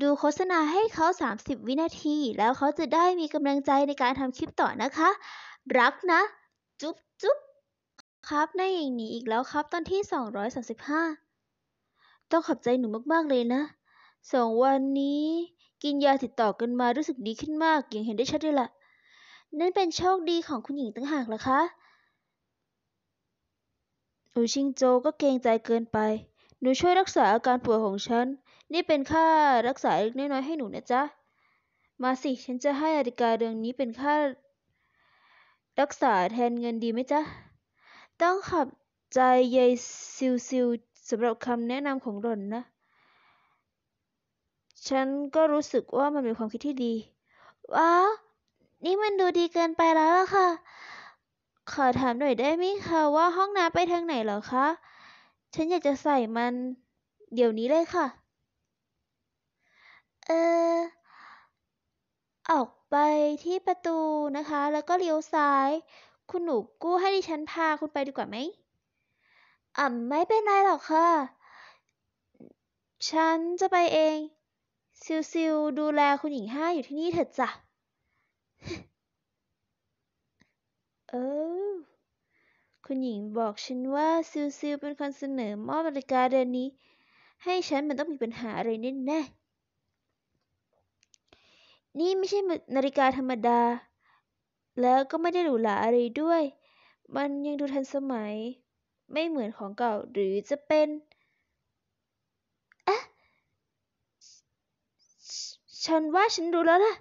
ดูโฆษณาให้เขา30 วินาที แล้วเขาจะได้มีกำลังใจในการทำคลิปต่อนะคะ รักนะ จุ๊บจุ๊บครับนายหญิงหนีอีกแล้วครับตอนที่235ต้องขอบใจหนูมากๆเลยนะ2 วันนี้กินยาติดต่อกันมารู้สึกดีขึ้นมากอย่างเห็นได้ชัดเลยล่ะนั่นเป็นโชคดีของคุณหญิงต่างหากล่ะคะหนูชิงโจก็เกรงใจเกินไปหนูช่วยรักษาอาการป่วยของฉันนี่เป็นค่ารักษาเล็กน้อยให้หนูนะจ๊ะมาสิฉันจะให้นาฬิกาเรือนนี้เป็นค่ารักษาแทนเงินดีไหมจ๊ะต้องขอบใจยายซิวซิวสำหรับคำแนะนำของหล่อนนะฉันก็รู้สึกว่ามันเป็นความคิดที่ดีว้าวนี่มันดูดีเกินไปแล้วล่ะค่ะขอถามหน่อยได้ไหมคะว่าห้องน้ำไปทางไหนเหรอคะฉันอยากจะใส่มันเดี๋ยวนี้เลยค่ะเออออกไปที่ประตูนะคะแล้วก็เลี้ยวซ้ายคุณหนูกู้ให้ดิฉันพาคุณไปดีกว่าไหมไม่เป็นไรหรอกค่ะฉันจะไปเองซิวซิวดูแลคุณหญิงห้าอยู่ที่นี่เถิดจ้ะเออคุณหญิงบอกฉันว่าซิวซิวเป็นคนเสนอมอบนาฬิกาเรือนนี้ให้ฉันมันต้องมีปัญหาอะไรแน่ๆนี่ไม่ใช่นาฬิกาธรรมดาแล้วก็ไม่ได้หรูหราอะไรด้วย มันยังดูทันสมัยไม่เหมือนของเก่าหรือจะเป็นอะฉันว่าฉันรู้แล้วล่ะ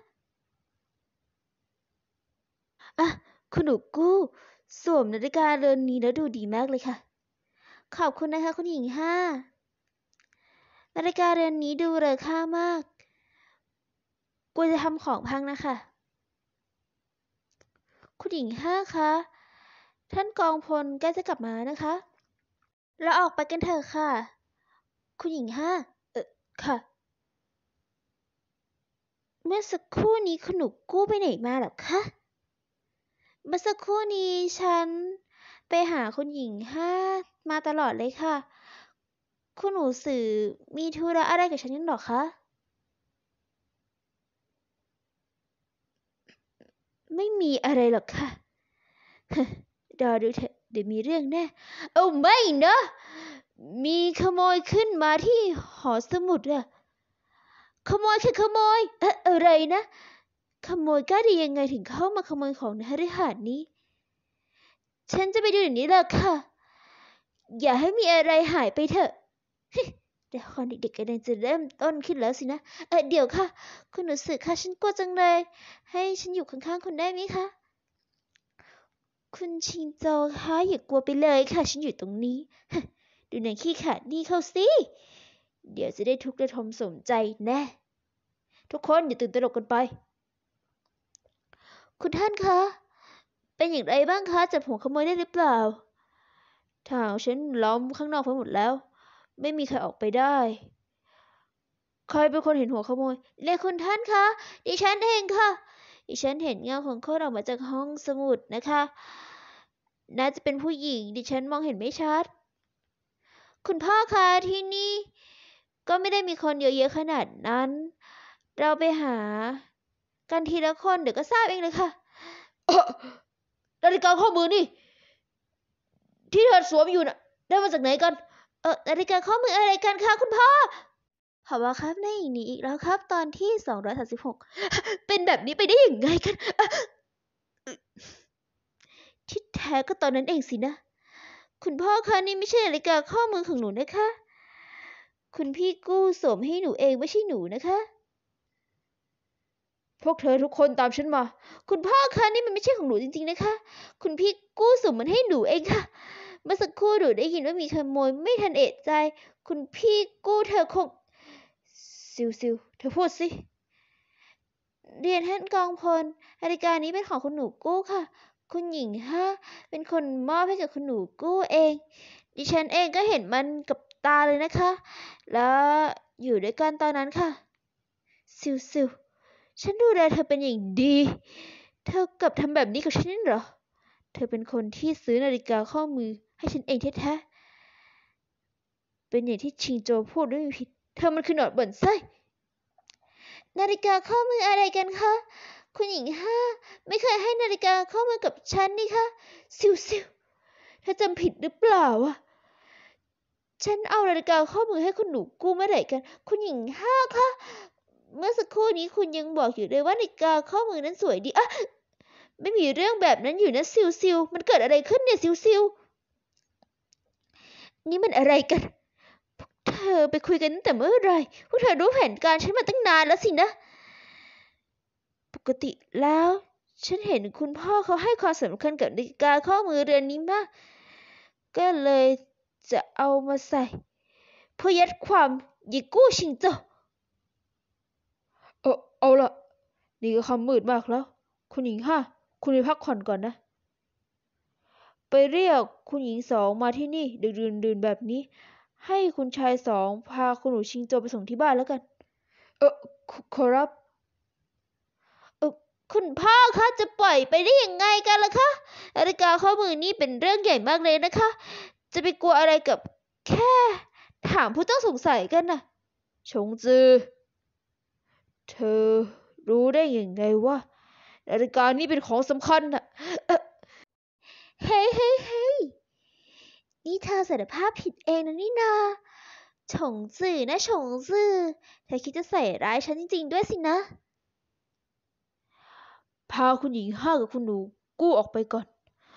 อ่ะคุณหนูกู้สวมนาฬิกาเรือนนี้แล้วดูดีมากเลยค่ะขอบคุณนะคะคุณหญิงห้านาฬิกาเรือนนี้ดูเลอค่ามากกลัวจะทำของพังนะคะคุณหญิงห้าคะท่านกองพลใกล้จะกลับมานะคะเราออกไปกันเถอะค่ะคุณหญิงห้าค่ะเมื่อสักครู่นี้คุณหนูกู้ไปไหนมาเหรอคะเมื่อสักครู่นี้ฉันไปหาคุณหญิงห้ามาตลอดเลยค่ะคุณหนูสื่อมีธุระอะไรกับฉันนั่นหรอคะไม่มีอะไรหรอกค่ะรอดูเถอะเดี๋ยวมีเรื่องแน่ไม่นะมีขโมยขึ้นมาที่หอสมุดอะขโมยคือขโมยอะไรนะขโมยกล้าดียังไงถึงเข้ามาขโมยของในฤหาสน์นี้ฉันจะไปดูเดี๋ยวนี้แหละค่ะอย่าให้มีอะไรหายไปเถอะละครเด็กๆกำลังจะเริ่มต้นขึ้นแล้วสินะเดี๋ยวค่ะคุณหนูสื่อค่ะฉันกลัวจังเลยให้ฉันอยู่ข้างๆคุณได้ไหมคะคุณชิงโจคะอย่ากลัวไปเลยค่ะฉันอยู่ตรงนี้ดูหนังขี้ขลาดนี่เข้าสิเดี๋ยวจะได้ทุกข์ระทมสมใจแน่ทุกคนอย่าตื่นตระหนกกันไปคุณท่านคะเป็นอย่างไรบ้างคะจับหัวขโมยได้หรือเปล่าทางฉันล้อมข้างนอกไว้หมดแล้วไม่มีใครออกไปได้ใครเป็นคนเห็นหัวขโมยเรียกคุณท่านคะดิฉันเองค่ะดิฉันเห็นเงาของคนออกมาจากห้องสมุดนะคะน่าจะเป็นผู้หญิงดิฉันมองเห็นไม่ชัดคุณพ่อคะที่นี่ก็ไม่ได้มีคนเยอะๆขนาดนั้นเราไปหากันทีละคนเดี๋ยวก็ทราบเองเลยค่ะนาฬิกาข้อมือนี่ที่เธอสวมอยู่น่ะได้มาจากไหนกันนาฬิกาข้อมืออะไรกันคะคุณพ่อขอว่าครับนายหญิงหนีอีกแล้วครับตอนที่236เป็นแบบนี้ไปได้ยังไงกันที่แท้ก็ตอนนั้นเองสินะคุณพ่อคะนี่ไม่ใช่นาฬิกาข้อมือของหนูนะคะคุณพี่กู้สวมให้หนูเองไม่ใช่หนูนะคะพวกเธอทุกคนตามฉันมาคุณพ่อคะนี่มันไม่ใช่ของหนูจริงๆนะคะคุณพี่กู้สวมมันให้หนูเองค่ะเมื่อสักครู่หนูได้ยินว่ามีขโมยไม่ทันเอะใจคุณพี่กู้เธอคงซิวเธอพูดสิเรียนท่านกองพลนาฬิกานี้เป็นของคุณหนูกู้ค่ะคุณหญิงห้าเป็นคนมอบให้กับคุณหนูกู้เองดิฉันเองก็เห็นมันกับตาเลยนะคะแล้วอยู่ด้วยกันตอนนั้นค่ะซิวฉันดูแลเธอเป็นอย่างดีเธอกลับทำแบบนี้กับฉันนั่นเหรอเธอเป็นคนที่ซื้อนาฬิกาข้อมือให้ฉันเองแท้ๆเป็นอย่างที่ชิงโจพูดไม่มีผิดเธอมันคือหนอนบ่อนไส้นาฬิกาข้อมืออะไรกันคะคุณหญิงห้าไม่เคยให้นาฬิกาข้อมือกับฉันนี่คะซิวซิวเธอจำผิดหรือเปล่าวะฉันเอานาฬิกาข้อมือให้คุณหนูกู้เมื่อไหร่กัน คุณหญิงห้าคะเมื่อสักครู่นี้คุณยังบอกอยู่เลยว่านาฬิกาข้อมือนั้นสวยดีอะไม่มีเรื่องแบบนั้นอยู่นะซิวซิวมันเกิดอะไรขึ้นเนี่ยซิวซิวนี่มันอะไรกันเธอไปคุยกันตั้งแต่เมื่อไหร่พวกเธอรู้แผนการฉันมาตั้งนานแล้วสินะปกติแล้วฉันเห็นคุณพ่อเขาให้ความสำคัญกับนาฬิกาข้อมือเรือนนี้มากก็เลยจะเอามาใส่เพื่อยัดความยิกู้ชิงโจเอาละนี่ก็ค่ำมืดมากแล้วคุณหญิงห้าคุณไปพักผ่อนก่อนนะไปเรียกคุณหญิงสองมาที่นี่ดึกดื่นแบบนี้ให้คุณชายสองพาคุณหนูชิงโจไปส่งที่บ้านแล้วกันขอรับคุณพ่อคะจะปล่อยไปได้ยังไงกันล่ะคะนาฬิกาข้อมือนี่เป็นเรื่องใหญ่มากเลยนะคะจะไปกลัวอะไรกับแค่ถามผู้ต้องสงสัยกันน่ะชงจือเธอรู้ได้ยังไงว่านาฬิกานี่เป็นของสำคัญน่ะเฮ้ยนี่เธอสารภาพผิดเองนะนี่นาฉงจื่อนะฉงจื่อเธอคิดจะใส่ร้ายฉันจริงๆด้วยสินะพาคุณหญิงห้ากับคุณหนูกู้ออกไปก่อน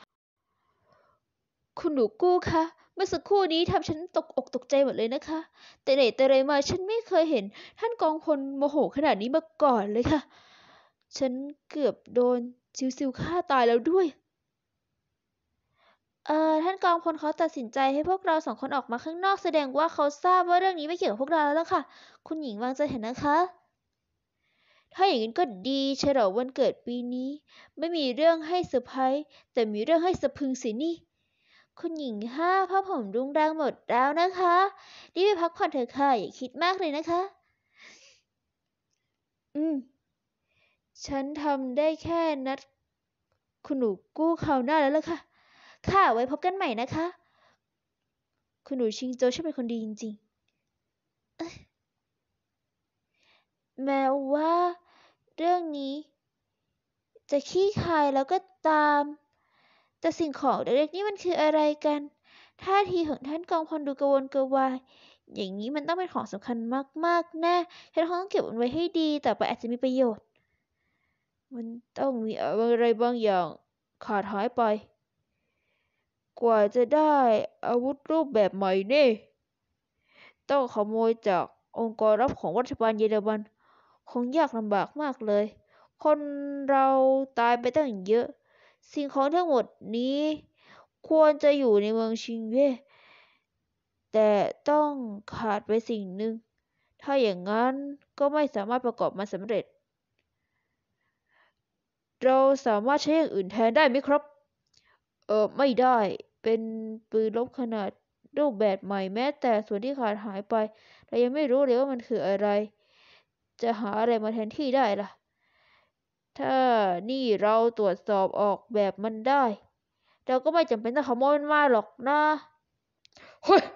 คุณหนูกู้คะเมื่อสักครู่นี้ทำฉันตกอกตกใจหมดเลยนะคะแต่ไหนแต่ไรมาฉันไม่เคยเห็นท่านกองพลโมโหขนาดนี้มาก่อนเลยค่ะฉันเกือบโดนซิวฆ่าตายแล้วด้วยท่านกองพลเขาตัดสินใจให้พวกเราสองคนออกมาข้างนอกแสดงว่าเขาทราบว่าเรื่องนี้ไม่เกี่ยวกับพวกเราแล้วล่ะค่ะคุณหญิงวางใจเถอะนะคะถ้าอย่างนั้นก็ดีฉลองวันเกิดปีนี้ไม่มีเรื่องให้เซอร์ไพรส์แต่มีเรื่องให้สะพรึงสินี่คุณหญิงห้าผ้าผมรุงรังหมดแล้วนะคะรีบไปพักผ่อนเถอะค่ะอย่าคิดมากเลยนะคะอืมฉันทำได้แค่นัดคุณหนูกู้คราวหน้าแล้วล่ะค่ะค่ะไว้พบกันใหม่นะคะคุณหนูชิงโจช่างเป็นคนดีจริงๆแม้ว่าเรื่องนี้จะขี้คายแล้วก็ตามแต่สิ่งของเล็กๆนี่มันคืออะไรกันท่าทีของท่านกองพลดูกระวนกระวายอย่างนี้มันต้องเป็นของสำคัญมากๆแน่ฉันคงต้องเก็บมันไว้ให้ดีต่อไปอาจจะมีประโยชน์มันต้องมีอะไรบางอย่างขาดหายไปกว่าจะได้อาวุธรูปแบบใหม่นี่ต้องขโมยจากองค์กรลับของรัฐบาลเยอรมันคงยากลำบากมากเลยคนเราตายไปตั้งเยอะสิ่งของทั้งหมดนี้ควรจะอยู่ในเมืองชิงเว่แต่ต้องขาดไปสิ่งหนึ่งถ้าอย่างนั้นก็ไม่สามารถประกอบมันสำเร็จเราสามารถใช้อย่างอื่นแทนได้ไหมครับไม่ได้เป็นปืนรบขนาดรูปแบบใหม่แม้แต่ส่วนที่ขาดหายไปเรายังไม่รู้เลยว่ามันคืออะไรจะหาอะไรมาแทนที่ได้ล่ะถ้านี่เราตรวจสอบออกแบบมันได้เราก็ไม่จำเป็นต้องขโมยมันมาหรอกนะเฮ้ย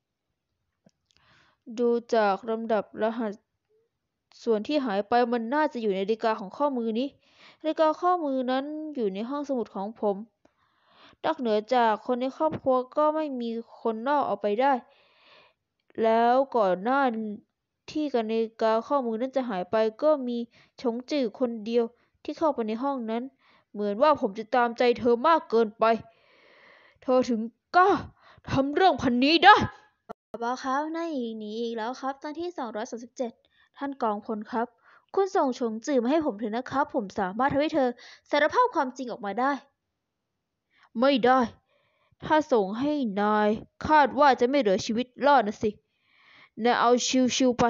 ดูจากลำดับรหัสส่วนที่หายไปมันน่าจะอยู่ในนาฬิกาของข้อมือนี้นาฬิกาข้อมือนั้นอยู่ในห้องสมุดของผมนอกเหนือจากคนในครอบครัวก็ไม่มีคนนอกเอาไปได้แล้วก่อนหน้าที่นาฬิกาข้อมือนั้นจะหายไปก็มีชงจื่อคนเดียวที่เข้าไปในห้องนั้นเหมือนว่าผมจะตามใจเธอมากเกินไปเธอถึงกล้าทำเรื่องพันนี้ได้บอครับนายหนีอีกแล้วครับตอนที่237ท่านกองพลครับคุณส่งชงจื่อมาให้ผมเถอะนะครับผมสามารถทำให้เธอสารภาพความจริงออกมาได้ไม่ได้ถ้าส่งให้นายคาดว่าจะไม่เหลือชีวิตรอดนะสินายเอาชิวๆไป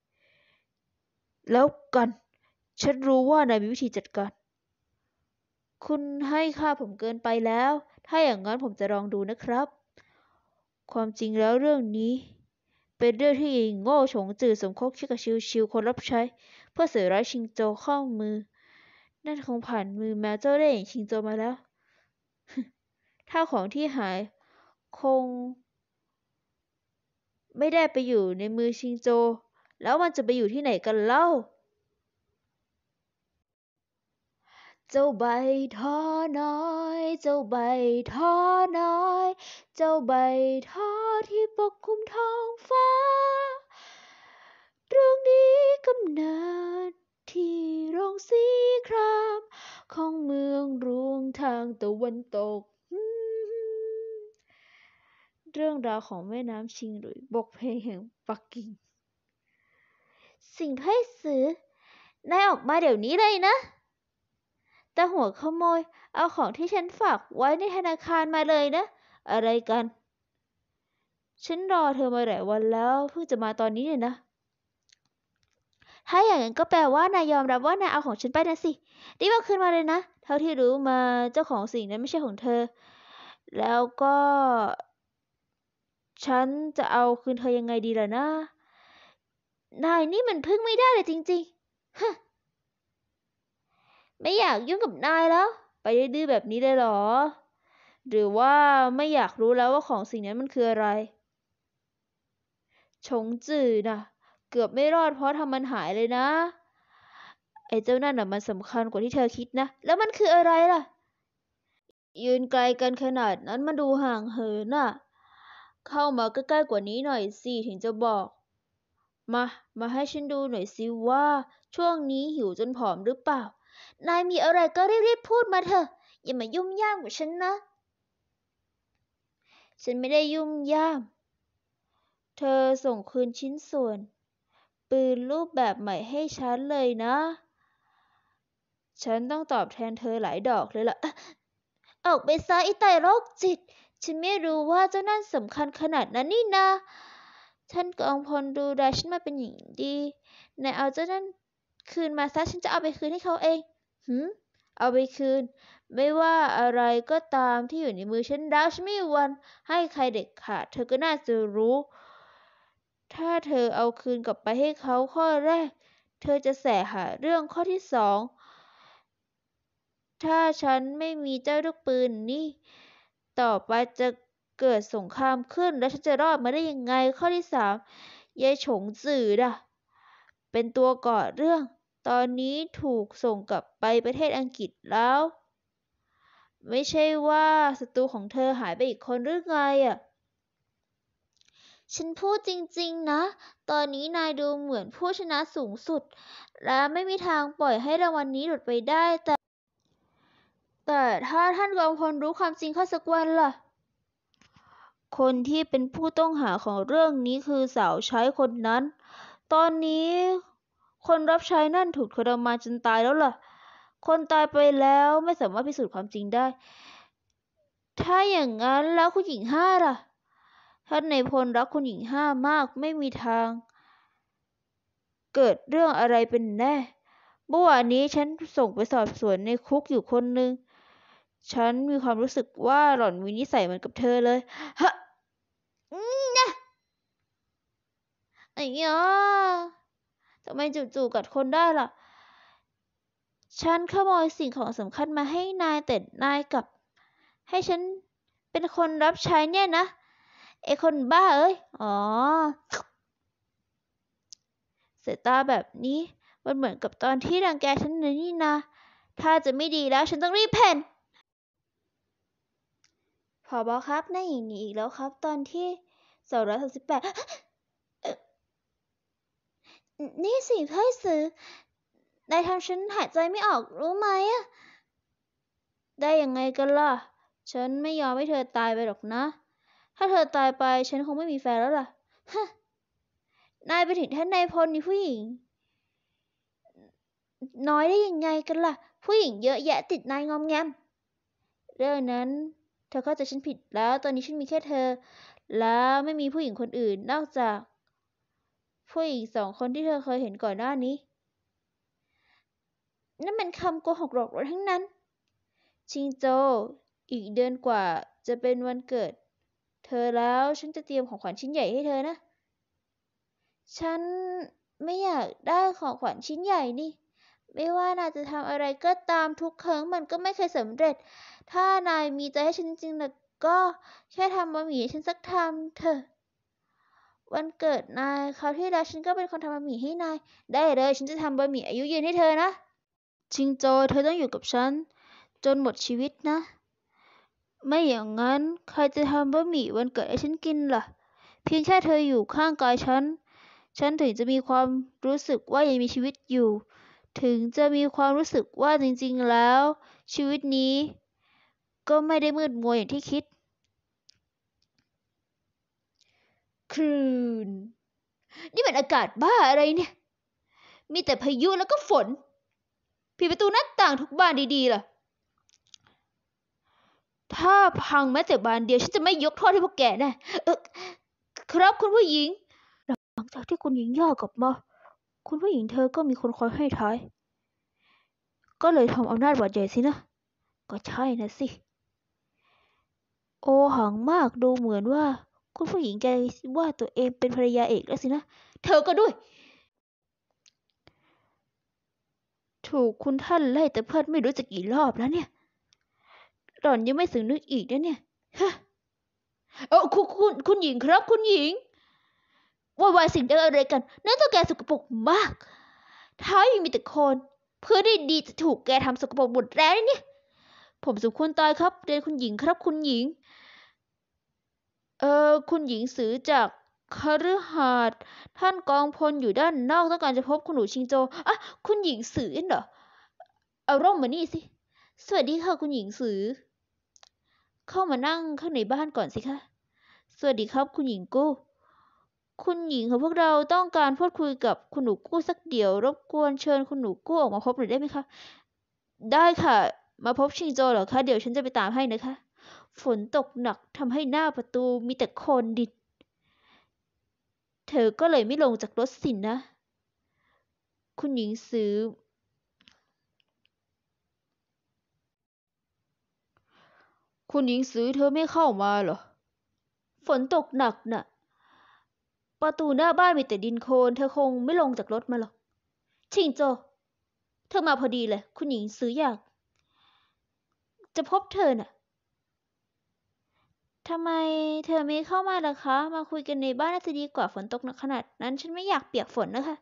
แล้วกันฉันรู้ว่านายมีวิธีจัดการคุณให้ค่าผมเกินไปแล้วถ้าอย่างนั้นผมจะลองดูนะครับความจริงแล้วเรื่องนี้เป็นเรื่องที่หญิงโง่ฉงจื่อสมคบคิดกับชิวๆคนรับใช้เพื่อเสยร้ายชิงโจวเข้ามือนั่นคงผ่านมือแมวเจ้าเล่ห์อย่างชิงโจวมาแล้วถ้าของที่หายคงไม่ได้ไปอยู่ในมือชิงโจวแล้วมันจะไปอยู่ที่ไหนกันเล่าเจ้าใบท้อน้อย เจ้าใบท้อน้อย เจ้าใบท้อที่ปกคลุมท้องฟ้าตรงนี้กำเนิดที่โรงสีครามของเมืองรวงทางตะวันตก เรื่องราวของแม่น้ำชิงหลุยบกเพลงแห่งปักกิ่ง สิ่งไพศาลนายออกมาเดี๋ยวนี้เลยนะ แต่หัวขโมยเอาของที่ฉันฝากไว้ในธนาคารมาเลยนะ อะไรกัน ฉันรอเธอมาหลายวันแล้วเพิ่งจะมาตอนนี้เนี่ยนะ ถ้าอย่างนั้นก็แปลว่านายยอมรับว่านายเอาของฉันไปนะสิรีบเอาคืนมาเลยนะ เท่าที่รู้มาเจ้าของสิ่งนั้นไม่ใช่ของเธอ แล้วก็ฉันจะเอาคืนเธอยังไงดีล่ะนะ นายนี่มันพึ่งไม่ได้เลยจริงๆ ฮะ ไม่อยากยุ่งกับนายแล้ว ไปดื้อๆแบบนี้เลยเหรอ หรือว่าไม่อยากรู้แล้วว่าของสิ่งนั้นมันคืออะไร ชงจื่อน่ะ เกือบไม่รอดเพราะทำมันหายเลยนะ ไอ้เจ้านั่นน่ะมันสำคัญกว่าที่เธอคิดนะ แล้วมันคืออะไรล่ะ ยืนไกลกันขนาดนั้นมาดูห่างเหินน่ะ เข้ามาใกล้ๆกว่านี้หน่อยสิถึงจะบอก มาให้ฉันดูหน่อยสิว่าช่วงนี้หิวจนผอมหรือเปล่า นายมีอะไรก็รีบๆพูดมาเถอะ อย่ามายุ่มย่ามกับฉันนะ ฉันไม่ได้ยุ่มย่าม เธอส่งคืนชิ้นส่วน ปืนรูปแบบใหม่ให้ฉันเลยนะ ฉันต้องตอบแทนเธอหลายดอกเลยล่ะ ออกไปซะไอ้ไตโรคจิต ฉันไม่รู้ว่าเจ้านั่นสำคัญขนาดนั้นนี่นา ท่านกองพลดูแลฉันมาเป็นอย่างดีนายเอาเจ้านั่นคืนมาซะฉันจะเอาไปคืนให้เขาเองเอาไปคืน ไม่ว่าอะไรก็ตามที่อยู่ในมือฉันแล้วฉันไม่มีวันให้ใครเด็ดขาด เธอก็น่าจะรู้ ถ้าเธอเอาคืนกลับไปให้เขาข้อแรก เธอจะแสหาเรื่องข้อที่สอง ถ้าฉันไม่มีเจ้าลูกปืนนี่ ต่อไปจะเกิดสงครามขึ้นแล้วฉันจะรอดมาได้ยังไง ข้อที่สามยายฉงจื่อน่ะ เป็นตัวก่อเรื่อง ตอนนี้ถูกส่งกลับไปประเทศอังกฤษแล้ว ไม่ใช่ว่าศัตรูของเธอหายไปอีกคนหรือไงอ่ะ ฉันพูดจริงๆนะ ตอนนี้นายดูเหมือนผู้ชนะสูงสุด และไม่มีทางปล่อยให้รางวัลนี้หลุดไปได้ แต่ถ้าท่านกองพลรู้ความจริงเข้าสักวันล่ะ คนที่เป็นผู้ต้องหาของเรื่องนี้คือสาวใช้คนนั้น ตอนนี้คนรับใช้นั่นถูกทรมานจนตายแล้วล่ะ คนตายไปแล้วไม่สามารถพิสูจน์ความจริงได้ ถ้าอย่างนั้นแล้วคุณหญิงห้าล่ะ ท่านนายพลรักคุณหญิงห้ามากไม่มีทาง เกิดเรื่องอะไรเป็นแน่ เมื่อวานนี้ฉันส่งไปสอบสวนในคุกอยู่คนหนึ่ง ฉันมีความรู้สึกว่าหล่อนมีนิสัยเหมือนกับเธอเลย ฮะนะไอ้ยาทำไมจู่ๆกัดคนได้ล่ะ ฉันขโมยสิ่งของสำคัญมาให้นายแต่นายกลับ ให้ฉันเป็นคนรับใช้เนี่ยนะ ไอ้คนบ้าเอ้ย อ๋อ สายตาแบบนี้มันเหมือนกับตอนที่รังแกฉันเลยนี่นา ถ้าจะไม่ดีแล้วฉันต้องรีบเพ่น ผบ.ครับนายหญิงหนีอีกแล้วครับ ตอนที่238นี่สิไพศาลนายทำฉันหายใจไม่ออกรู้ไหมอะได้ยังไงกันล่ะ ฉันไม่ยอมให้เธอตายไปหรอกนะ ถ้าเธอตายไปฉันคงไม่มีแฟนแล้วล่ะ ฮะ นายไปถึงท่านนายพลมีผู้หญิงน้อยได้ยังไงกันล่ะ ผู้หญิงเยอะแยะติดนายงอมแงม เรื่องนั้นเธอเข้าใจฉันผิดแล้ว ตอนนี้ฉันมีแค่เธอ แล้วไม่มีผู้หญิงคนอื่นนอกจากผู้หญิง2 คนที่เธอเคยเห็นก่อนหน้านี้ นั่นมันคำโกหกหลอกลวงทั้งนั้น ชิงโจว อีกเดือนกว่าจะเป็นวันเกิด เธอแล้วฉันจะเตรียมของขวัญชิ้นใหญ่ให้เธอนะ ฉันไม่อยากได้ของขวัญชิ้นใหญ่นี่ ไม่ว่านายจะทำอะไรก็ตามทุกครั้งมันก็ไม่เคยสำเร็จ ถ้านายมีใจให้ฉันจริงๆแล้วก็แค่ทำบะหมี่ให้ฉันสักเถอะ วันเกิดนายคราวที่แล้วฉันก็เป็นคนทำบะหมี่ให้นาย ได้เลยฉันจะทำบะหมี่อายุยืนให้เธอนะชิงโจเธอต้องอยู่กับฉันจนหมดชีวิตนะ ไม่อย่างนั้นใครจะทำบะหมี่วันเกิดให้ฉันกินล่ะ เพียงแค่เธออยู่ข้างกายฉัน ฉันถึงจะมีความรู้สึกว่ายังมีชีวิตอยู่ ถึงจะมีความรู้สึกว่าจริงๆแล้วชีวิตนี้ก็ไม่ได้มืดมัวอย่างที่คิด คลื่น นี่มันอากาศบ้าอะไรเนี่ย มีแต่พายุแล้วก็ฝนปิดประตูหน้าต่างทุกบานดีๆล่ะ ถ้าพังแม้แต่บานเดียวฉันจะไม่ยกโทษให้พวกแกแน่ครับคุณผู้หญิง หลังจากที่คุณหญิงย่ากลับมา คุณผู้หญิงเธอก็มีคนคอยให้ท้าย ก็เลยทำอำนาจบาดใหญ่สินะ ก็ใช่นะสิ โอหังมากดูเหมือนว่า คุณผู้หญิงแกว่าตัวเองเป็นภรรยาเอกแล้วสินะ เธอก็ด้วย ถูกคุณท่านไล่แต่เพิดไม่รู้จะกี่รอบแล้วเนี่ยหล่อนยังไม่สึกนึกอีกนะเนี่ยฮะคุณหญิงครับคุณหญิงวายสิ่งเดียวอะไรกันนั่นตัวแกสกปรกมากเท้ายังมีแต่โคลนเพื่อได้ดีจะถูกแกทำสกปรกหมดแล้วเนี่ยผมสมควรตายครับเรียนคุณหญิงครับคุณหญิงคุณหญิงสือจากคฤหาสน์ท่านกองพลอยู่ด้านนอกต้องการจะพบคุณหนูชิงโจอ่ะคุณหญิงสือเหรอเอาร่มมานี่สิสวัสดีค่ะคุณหญิงสือเข้ามานั่งข้างในบ้านก่อนสิคะสวัสดีครับคุณหญิงกู้คุณหญิงของพวกเราต้องการพูดคุยกับคุณหนูกู้สักเดี๋ยวรบกวนเชิญคุณหนูกู้ออกมาพบหน่อยได้ไหมคะได้ค่ะมาพบชิงโจเหรอคะเดี๋ยวฉันจะไปตามให้นะคะฝนตกหนักทำให้หน้าประตูมีแต่โคลนดินเธอก็เลยไม่ลงจากรถสินนะคุณหญิงสือคุณหญิงสือเธอไม่เข้ามาเหรอฝนตกหนักน่ะประตูหน้าบ้านมีแต่ดินโคลนเธอคงไม่ลงจากรถมาหรอกชิงโจเธอมาพอดีเลยคุณหญิงสืออยากจะพบเธอน่ะทำไมเธอไม่เข้ามาล่ะคะมาคุยกันในบ้านน่าจะดีกว่าฝนตกหนักขนาดนั้นฉันไม่อยากเปียกฝนนะคะ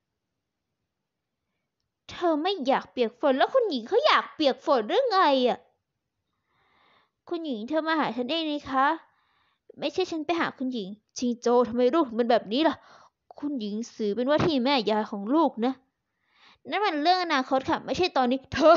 เธอไม่อยากเปียกฝนแล้วคุณหญิงเขาอยากเปียกฝนหรือไงอ่ะคุณหญิงเธอมาหาฉันเองนี่คะไม่ใช่ฉันไปหาคุณหญิงชิงโจทำไมลูกถึงเป็นแบบนี้ล่ะคุณหญิงสือเป็นว่าที่แม่ยายของลูกนะนั่นมันเรื่องอนาคตค่ะไม่ใช่ตอนนี้เธอ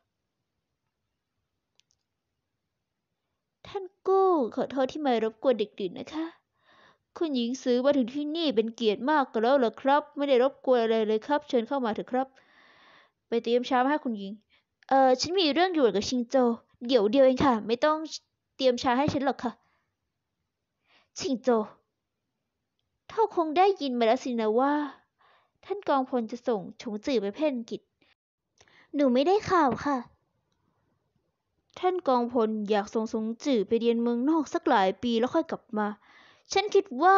ท่านกู้ขอโทษที่มารบกวนดึกดื่นนะคะคุณหญิงสือมาถึงที่นี่เป็นเกียรติมากก็แล้วเหรอครับไม่ได้รบกวนอะไรเลยครับเชิญเข้ามาเถอะครับไปเตรียมชามาให้คุณหญิงฉันมีเรื่องด่วนกับชิงโจเดี๋ยวเดียวเองค่ะไม่ต้องเตรียมชาให้ฉันหรอกค่ะชิงโจเท่าคงได้ยินมาแล้วสินะว่าท่านกองพลจะส่งฉงจื่อไปเพ่นกิจหนูไม่ได้ข่าวค่ะ ท่านกองพลอยากส่งสงจื่อไปเรียนเมืองนอกสักหลายปีแล้วค่อยกลับมา ฉันคิดว่า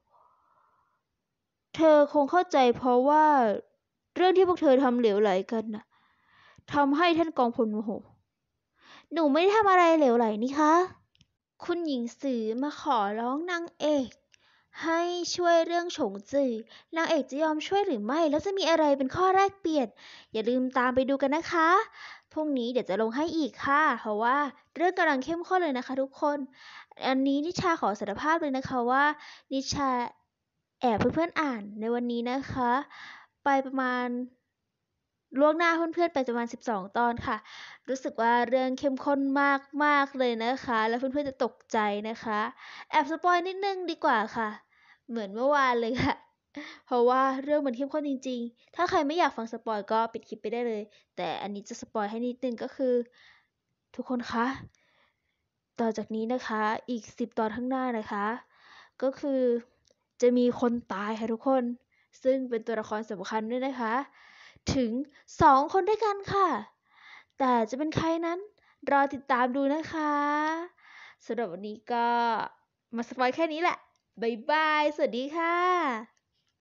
เธอคงเข้าใจเพราะว่าเรื่องที่พวกเธอทำเหลวไหลกันน่ะทำให้ท่านกองพลโมโห หนูไม่ได้ทำอะไรเหลวไหลนี่คะ คุณหญิงสือมาขอร้องนางเอกให้ช่วยเรื่องฉงจื่อนางเอกจะยอมช่วยหรือไม่แล้วจะมีอะไรเป็นข้อแรกเปลี่ยนอย่าลืมตามไปดูกันนะคะพรุ่งนี้เดี๋ยวจะลงให้อีกค่ะเพราะว่าเรื่องกำลังเข้มข้นเลยนะคะทุกคนอันนี้นิชาขอสารภาพเลยนะคะว่านิชาแอบเพื่อนๆอ่านในวันนี้นะคะไปประมาณล่วงหน้าเพื่อนๆไปประมาณ12ตอนค่ะ รู้สึกว่าเรื่องเข้มข้นมากๆเลยนะคะ แล้วเพื่อนๆจะตกใจนะคะ แอบสปอยนิดนึงดีกว่าค่ะ เหมือนเมื่อวานเลยค่ะ เพราะว่าเรื่องมันเข้มข้นจริงๆ ถ้าใครไม่อยากฟังสปอยก็ปิดคลิปไปได้เลย แต่อันนี้จะสปอยให้นิดนึงก็คือ ทุกคนคะ ต่อจากนี้นะคะ อีก10ตอนข้างหน้านะคะ ก็คือจะมีคนตายค่ะทุกคน ซึ่งเป็นตัวละครสำคัญด้วยนะคะ ถึง2คนด้วยกันค่ะ แต่จะเป็นใครนั้นรอติดตามดูนะคะสำหรับวันนี้ก็มาสปอยแค่นี้แหละ บ๊ายบาย สวัสดีค่ะ